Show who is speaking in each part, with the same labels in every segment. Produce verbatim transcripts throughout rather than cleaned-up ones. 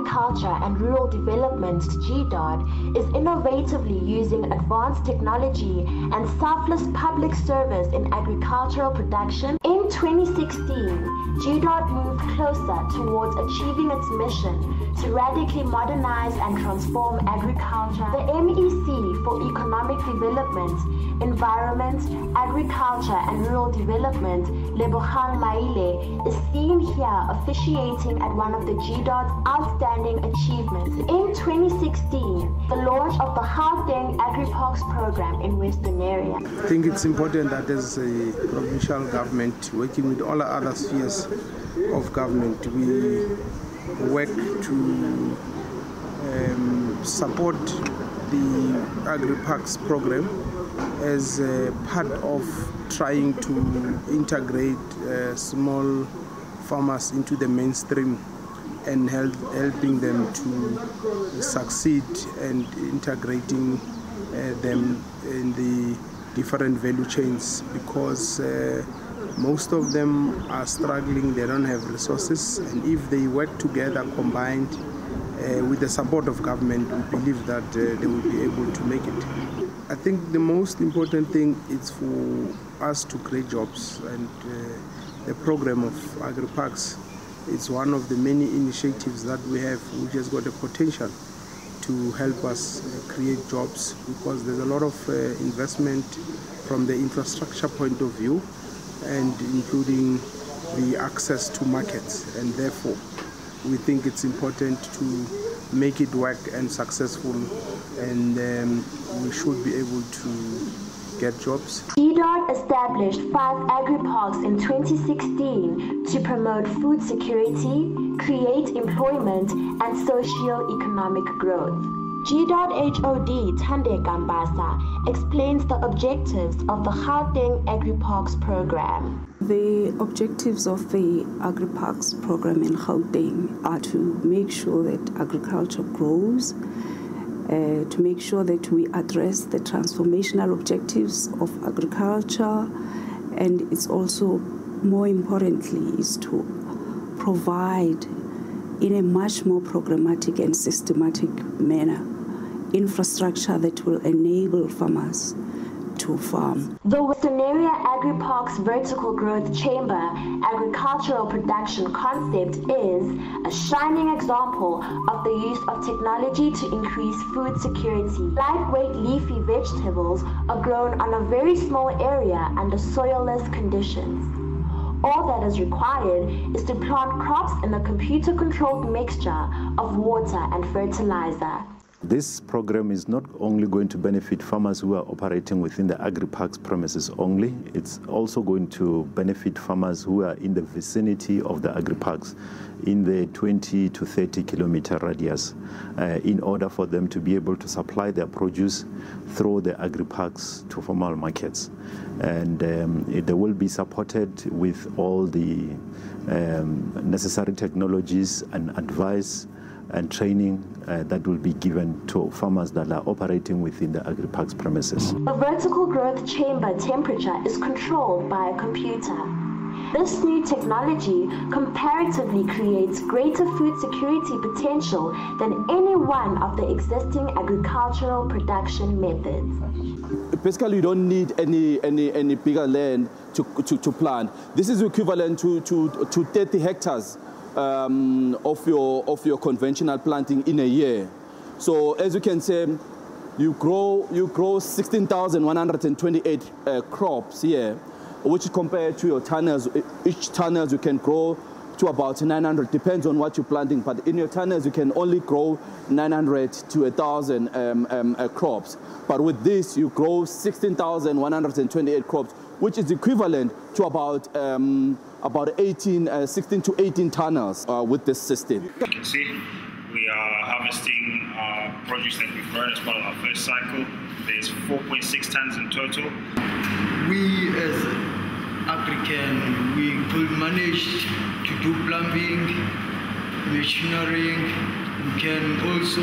Speaker 1: Agriculture and Rural Development, Gdard, is innovatively using advanced technology and selfless public service in agricultural production. In twenty sixteen, Gdard moved closer towards achieving its mission to radically modernize and transform agriculture. The M E C for Economic Development, Environment, Agriculture and Rural Development, Lebogang Maile, is seen here officiating at one of the Gdard's outstanding achievements. In twenty sixteen, the launch of the Gauteng Agri-Parks program in Western area.
Speaker 2: I think it's important that as a provincial government, working with all the other spheres of government, we work to um, support the Agri-Parks program as a part of trying to integrate uh, small farmers into the mainstream and help, helping them to succeed and integrating uh, them in the different value chains, because uh, most of them are struggling, they don't have resources, and if they work together combined uh, with the support of government, we believe that uh, they will be able to make it. I think the most important thing is for us to create jobs, and uh, the program of Agri-Parks is one of the many initiatives that we have which has got the potential to help us create jobs, because there's a lot of uh, investment from the infrastructure point of view, and including the access to markets, and therefore we think it's important to make it work and successful, and um, we should be able to get jobs.
Speaker 1: Gdard established five agri-parks in twenty sixteen to promote food security, create employment and socio-economic growth. Gdard H O D Tande Gambasa explains the objectives of the Gauteng Agri-Parks program.
Speaker 3: The objectives of the Agri-Parks program in Gauteng are to make sure that agriculture grows, uh, to make sure that we address the transformational objectives of agriculture, and it's also, more importantly, is to provide in a much more programmatic and systematic manner infrastructure that will enable farmers to farm.
Speaker 1: The Western Area Agri-Parks Vertical Growth Chamber agricultural production concept is a shining example of the use of technology to increase food security. Lightweight leafy vegetables are grown on a very small area under soilless conditions. All that is required is to plant crops in a computer-controlled mixture of water and fertilizer.
Speaker 4: This program is not only going to benefit farmers who are operating within the Agri-Parks premises only, it's also going to benefit farmers who are in the vicinity of the Agri-Parks in the twenty to thirty kilometer radius, uh, in order for them to be able to supply their produce through the Agri-Parks to formal markets. And um, they will be supported with all the um, necessary technologies and advice and training uh, that will be given to farmers that are operating within the Agri-Parks premises.
Speaker 1: The vertical growth chamber temperature is controlled by a computer. This new technology comparatively creates greater food security potential than any one of the existing agricultural production methods.
Speaker 5: Basically, you don't need any any any bigger land to to, to plant. This is equivalent to to to thirty hectares um, of your of your conventional planting in a year. So as you can say, you grow you grow sixteen thousand one hundred twenty-eight uh, crops here, which compared to your tunnels, each tunnels you can grow to about nine hundred, depends on what you're planting, but in your tunnels you can only grow nine hundred to one thousand um, um, uh, crops. But with this, you grow sixteen thousand one hundred twenty-eight crops, which is equivalent to about um, about eighteen, uh, sixteen to eighteen tunnels uh, with this system.
Speaker 6: You can see we are harvesting uh, produce that we've grown as part of our first cycle. There's four point six tons in total.
Speaker 7: We as African, we could manage to do plumbing, machinery. We can also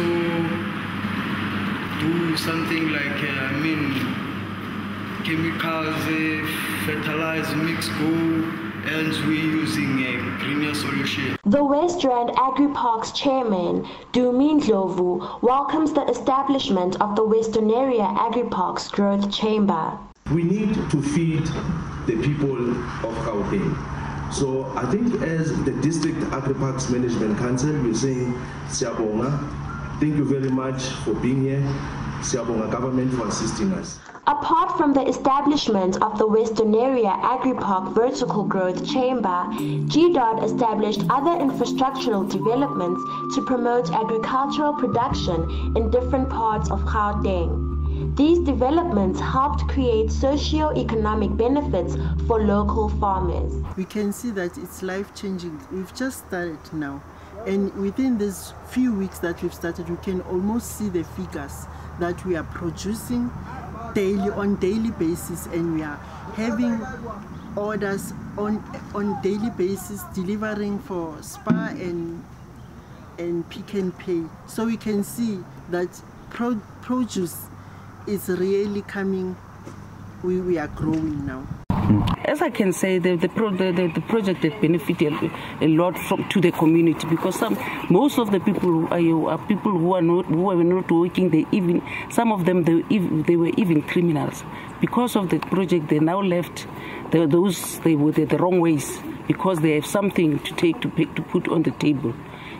Speaker 7: do something like, uh, I mean, chemicals, uh, fertilizer, mix go, else we're using a greener solution.
Speaker 1: The West Rand Agri-Parks chairman, Dumi Ndlovu, welcomes the establishment of the Western Area Agri-Parks Growth Chamber.
Speaker 8: We need to feed the people of Gauteng. So I think as the District Agri-Parks Management Council, we're saying, Siyabonga, thank you very much for being here. Siyabonga government for assisting us.
Speaker 1: Apart from the establishment of the Western Area Agri-Park Vertical Growth Chamber, Gdard established other infrastructural developments to promote agricultural production in different parts of Gauteng. These developments helped create socio-economic benefits for local farmers.
Speaker 9: We can see that it's life-changing. We've just started now. And within these few weeks that we've started, we can almost see the figures that we are producing daily, on daily basis, and we are having orders on on daily basis, delivering for Spar and and Pick and Pay. So we can see that pro produce is really coming. We, we are growing now.
Speaker 10: As I can say, the the, pro, the, the, the project has benefited a lot from to the community, because some most of the people are, are people who are not who are not working. They even some of them they they were even criminals. Because of the project, they now left the, those they were the, the wrong ways, because they have something to take to pick, to put on the table.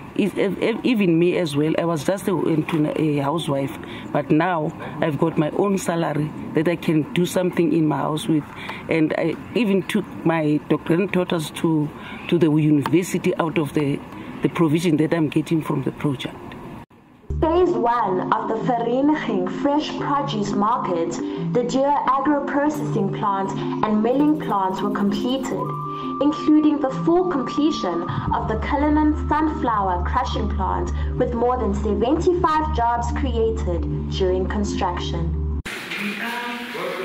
Speaker 10: Even me as well, I was just a, a housewife, but now I've got my own salary that I can do something in my house with, and I even took my granddaughters to to the university out of the, the provision that I'm getting from the project.
Speaker 1: Phase one of the Vereniging Fresh Produce Market, the Deer agro-processing plant and milling plants were completed, including the full completion of the Cullinan sunflower crushing plant with more than seventy-five jobs created during construction.
Speaker 11: We are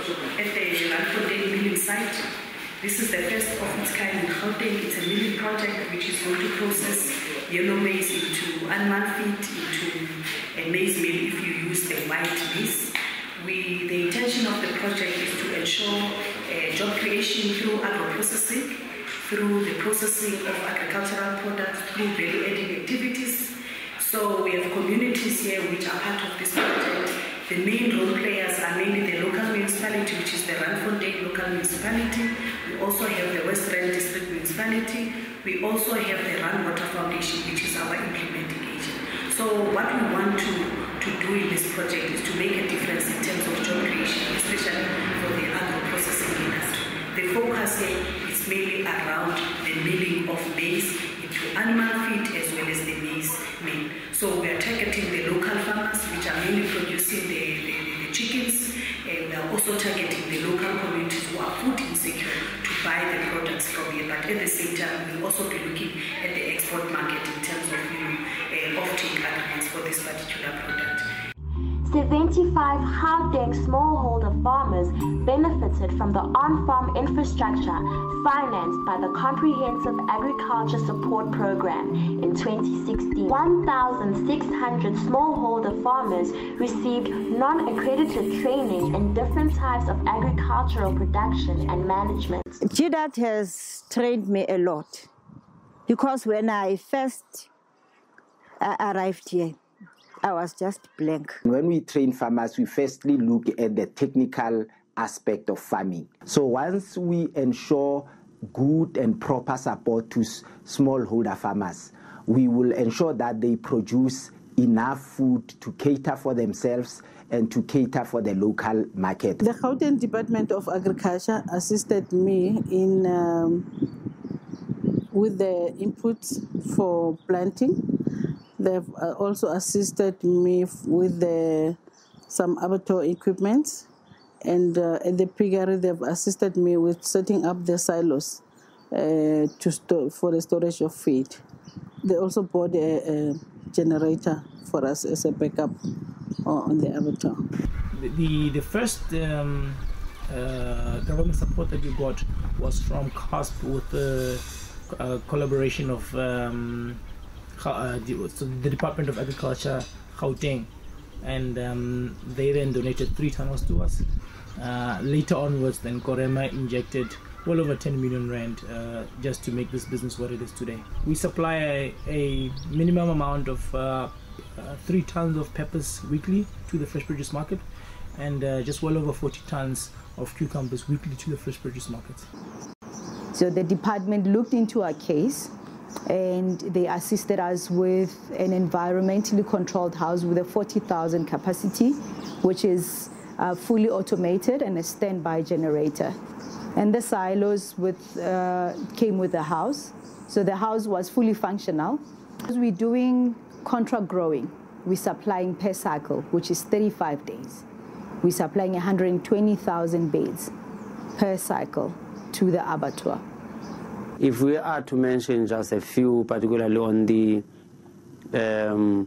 Speaker 11: at the Gauteng milling site. This is the first of its kind in Gauteng. It's a milling project which is going to process yellow maize into animal feed, into a maize meal if you use the white maize. We, the intention of the project is to ensure uh, job creation through agro-processing, through the processing of agricultural products, through value-adding activities. So we have communities here which are part of this project. The main role players are mainly the local municipality, which is the Randfontein local municipality. We also have the West Rand District Municipality. We also have the Rand Water Foundation, which is our implementing agent. So what we want to, to do in this project is to make a difference in terms of job creation, especially for the agro-processing industry. The focus here is mainly around the milling of maize into animal feed as well as the maize meal. So we are targeting the local farmers, which are mainly producing the, the, the chickens, and we are also targeting the local communities who are food insecure to buy the products from here. But at the same time, we'll also be looking at the export market in terms of, you know, uh, off-take agreements for this particular product.
Speaker 1: seventy-five Gauteng smallholder farmers benefited from the on-farm infrastructure financed by the Comprehensive Agriculture Support Program in twenty sixteen. one thousand six hundred smallholder farmers received non-accredited training in different types of agricultural production and management.
Speaker 12: Gdard has trained me a lot, because when I first uh, arrived here, I was just blank.
Speaker 13: When we train farmers, we firstly look at the technical aspect of farming. So once we ensure good and proper support to smallholder farmers, we will ensure that they produce enough food to cater for themselves and to cater for the local market.
Speaker 9: The Gauteng Department of Agriculture assisted me in um, with the inputs for planting. They've also assisted me with the, some abattoir equipment, and uh, at the piggery they've assisted me with setting up the silos uh, to store, for the storage of feed. They also bought a, a generator for us as a backup on the abattoir.
Speaker 14: The, the first um, uh, government support that we got was from C A S P with the uh, collaboration of um, Uh, the, so the Department of Agriculture, Gauteng, and um, they then donated three tunnels to us. Uh, later onwards, then Korema injected well over ten million rand uh, just to make this business what it is today. We supply a, a minimum amount of uh, uh, three tons of peppers weekly to the fresh produce market, and uh, just well over forty tons of cucumbers weekly to the fresh produce market.
Speaker 15: So the department looked into our case, and they assisted us with an environmentally controlled house with a forty thousand capacity, which is uh, fully automated and a standby generator. And the silos with, uh, came with the house. So the house was fully functional. We're doing contract growing. We're supplying per cycle, which is thirty-five days. We're supplying one hundred twenty thousand beds per cycle to the abattoir.
Speaker 16: If we are to mention just a few, particularly on the um,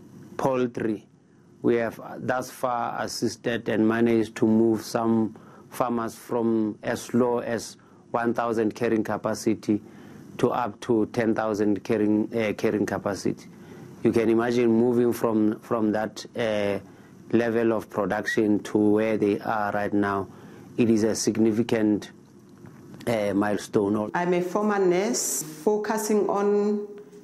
Speaker 16: poultry, we have thus far assisted and managed to move some farmers from as low as one thousand carrying capacity to up to ten thousand carrying, uh, carrying capacity. You can imagine moving from, from that uh, level of production to where they are right now. It is a significant Uh, milestone.
Speaker 17: I'm a former nurse focusing on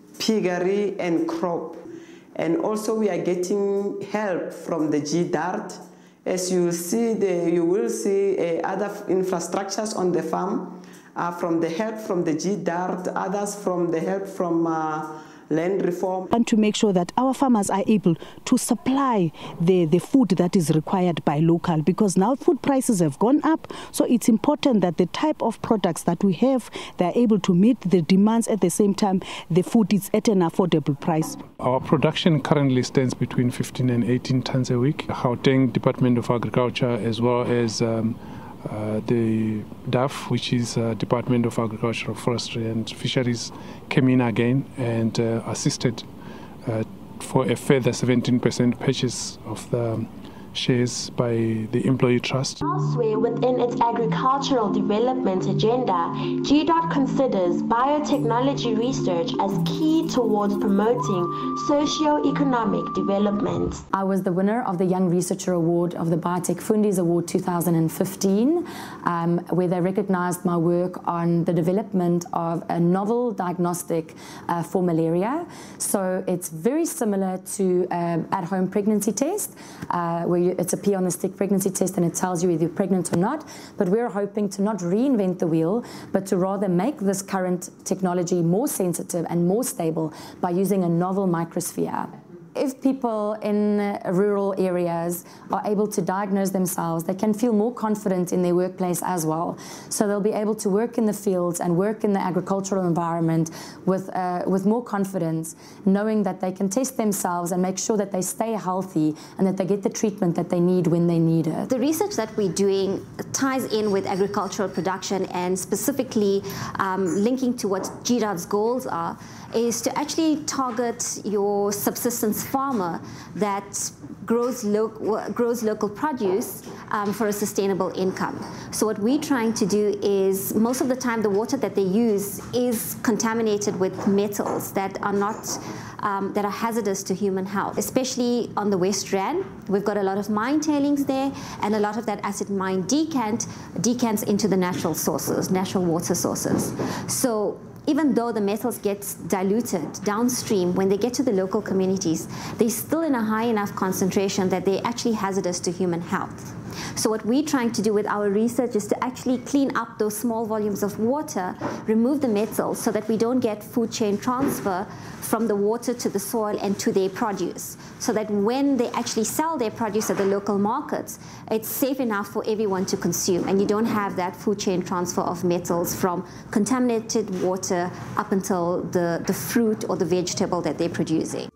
Speaker 17: piggery and crop, and also we are getting help from the Gdard. As you see, the, you will see uh, other infrastructures on the farm uh, from the help from the Gdard, others from the help from uh, land reform.
Speaker 18: And to make sure that our farmers are able to supply the, the food that is required by local, because now food prices have gone up, so it's important that the type of products that we have, they're able to meet the demands. At the same time, the food is at an affordable price.
Speaker 19: Our production currently stands between fifteen and eighteen tons a week. Gauteng Department of Agriculture, as well as um, Uh, the D A F, which is uh, Department of Agriculture, Forestry and Fisheries, came in again and uh, assisted uh, for a further seventeen percent purchase of the shares by the Employee Trust.
Speaker 1: Elsewhere within its agricultural development agenda, Gdard considers biotechnology research as key towards promoting socio-economic development.
Speaker 20: I was the winner of the Young Researcher Award of the Biotech Fundis Award two thousand fifteen, um, where they recognized my work on the development of a novel diagnostic uh, for malaria. So it's very similar to um, at-home pregnancy test, uh, where you, it's a pee on the stick pregnancy test and it tells you whether you're pregnant or not. But we're hoping to not reinvent the wheel, but to rather make this current technology more sensitive and more stable by using a novel microsphere. If people in rural areas are able to diagnose themselves, they can feel more confident in their workplace as well. So they'll be able to work in the fields and work in the agricultural environment with, uh, with more confidence, knowing that they can test themselves and make sure that they stay healthy and that they get the treatment that they need when they need it.
Speaker 21: The research that we're doing ties in with agricultural production, and specifically um, linking to what Gdard's goals are, is to actually target your subsistence farmer that grows, lo grows local produce um, for a sustainable income. So what we're trying to do is, most of the time the water that they use is contaminated with metals that are not Um, that are hazardous to human health, especially on the West Rand. We've got a lot of mine tailings there, and a lot of that acid mine decant decants into the natural sources, natural water sources. So even though the metals get diluted downstream, when they get to the local communities, they're still in a high enough concentration that they're actually hazardous to human health. So what we're trying to do with our research is to actually clean up those small volumes of water, remove the metals so that we don't get food chain transfer from the water to the soil and to their produce, so that when they actually sell their produce at the local markets, it's safe enough for everyone to consume, and you don't have that food chain transfer of metals from contaminated water up until the, the fruit or the vegetable that they're producing.